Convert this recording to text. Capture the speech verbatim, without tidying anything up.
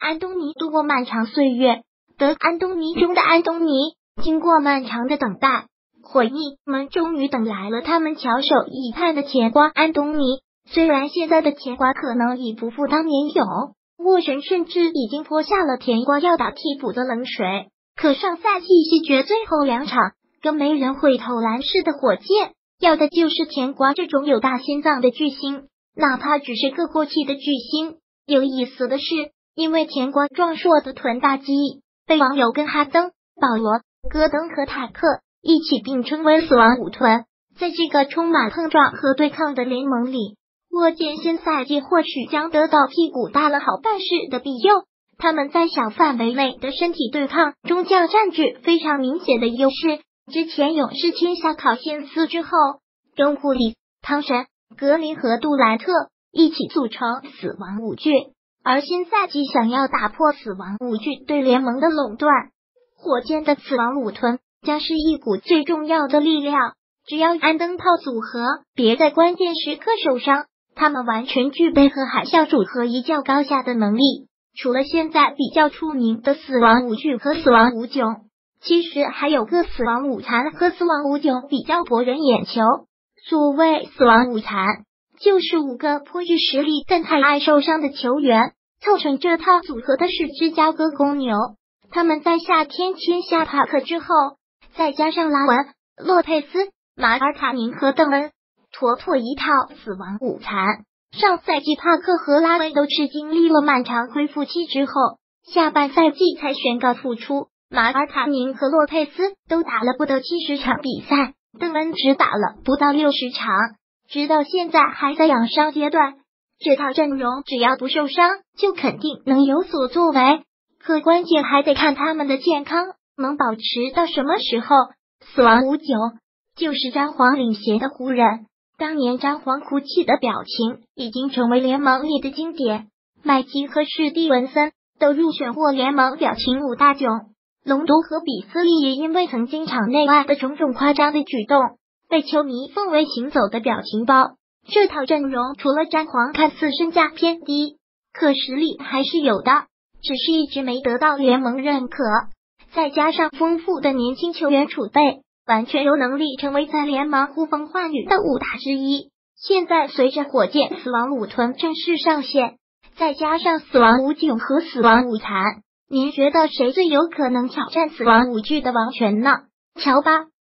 安东尼度过漫长岁月，得安东尼中的安东尼。经过漫长的等待，火翼们终于等来了他们翘首以盼的甜瓜安东尼。虽然现在的甜瓜可能已不复当年勇，沃神甚至已经泼下了甜瓜要打替补的冷水，可上赛季西决最后两场跟没人会投篮式的火箭，要的就是甜瓜这种有大心脏的巨星，哪怕只是个过气的巨星。有意思的是，因为甜瓜壮硕的臀大肌，被网友跟哈登、保罗、戈登和塔克一起并称为死亡舞臀。在这个充满碰撞和对抗的联盟里，沃健新赛季或许将得到屁股大了好办事的庇佑。他们在小范围内的身体对抗中将占据非常明显的优势。之前勇士签下考辛斯之后，跟库里、汤神、格林和杜兰特一起组成死亡五巨，而新赛季想要打破死亡五巨对联盟的垄断，火箭的死亡五臀将是一股最重要的力量。只要安灯泡组合别在关键时刻受伤，他们完全具备和海啸组合一较高下的能力。除了现在比较出名的死亡五巨和死亡五囧，其实还有个死亡五残和死亡五囧比较博人眼球。所谓死亡五残，就是五个颇具实力但太爱受伤的球员，凑成这套组合的是芝加哥公牛。他们在夏天签下帕克之后，再加上拉文、洛佩斯、马尔卡宁和邓恩，妥妥一套死亡五残。上赛季帕克和拉文都是经历了漫长恢复期之后，下半赛季才宣告复出。马尔卡宁和洛佩斯都打了不到七十场比赛，邓恩只打了不到六十场，直到现在还在养伤阶段。这套阵容只要不受伤，就肯定能有所作为。可关键还得看他们的健康能保持到什么时候。死亡五九就是詹皇领衔的湖人，当年詹皇哭泣的表情已经成为联盟里的经典。麦基和史蒂文森都入选过联盟表情五大囧。隆多和比斯利也因为曾经场内外的种种夸张的举动，被球迷奉为行走的表情包。这套阵容除了詹皇看似身价偏低，可实力还是有的，只是一直没得到联盟认可。再加上丰富的年轻球员储备，完全有能力成为在联盟呼风唤雨的五大之一。现在随着火箭死亡五臀正式上线，再加上死亡五囧和死亡五残，您觉得谁最有可能挑战死亡五巨的王权呢？瞧吧。